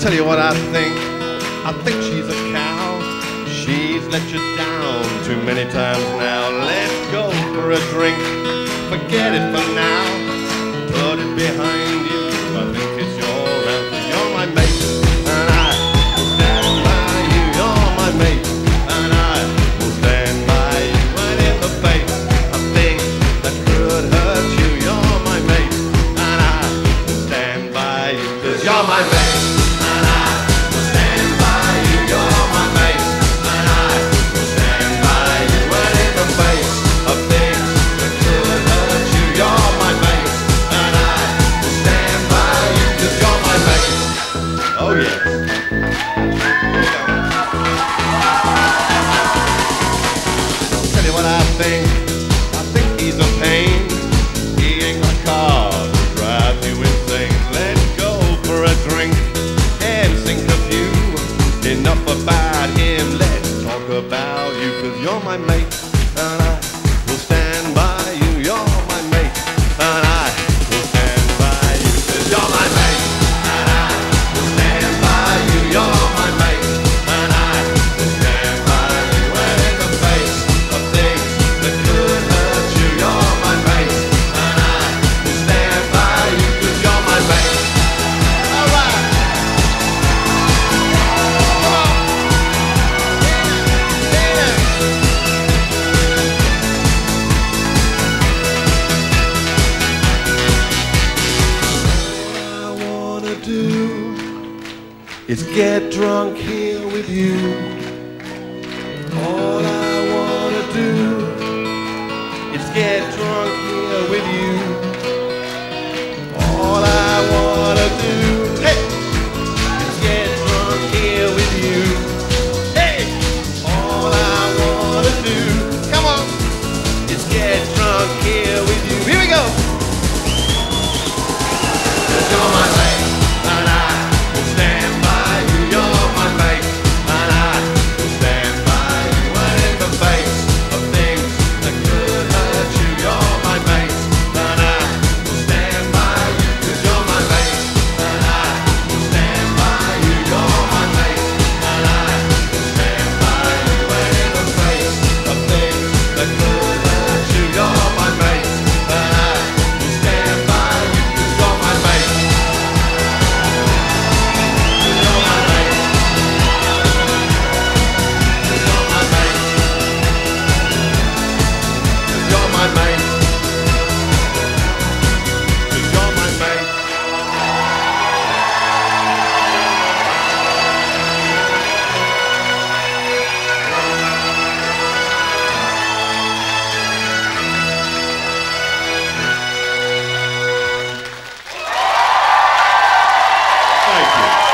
Tell you what I think she's a cow. She's let you down too many times now. Let's go for a drink, forget it for now. Put it behind you, I think it's your answer. You're my mate, and I will stand by you. You're my mate, and I will stand by you. Right in the face of things that could hurt you. You're my mate, and I will stand by you. 'Cause you're my mate. Oh yeah. Tell you what I think he's a pain. He ain't got a car to drive you insane. Let's go for a drink and sing a few. Enough about him, let's talk about you. 'Cause you're my mate, and I will stand by you. You're my mate, and I will stand by you. 'Cause you're my mate. Is get drunk here with you. All I wanna do is get drunk here with you. All I wanna do, hey, is get drunk here with you. Hey, all I wanna do, come on, is get drunk here with you. Here we go. You're my mate, and I will stand by you. You're my mate, and I will stand by you. Right in the face of things that could hurt you. You're my mate, and I will stand by you. 'Cause you're my mate, and I will stand by you. You're my mate, and I will stand by you. Right in the face of things that could hurt you. You're my mate, and I will stand by you. 'Cause you're my mate. Thank you.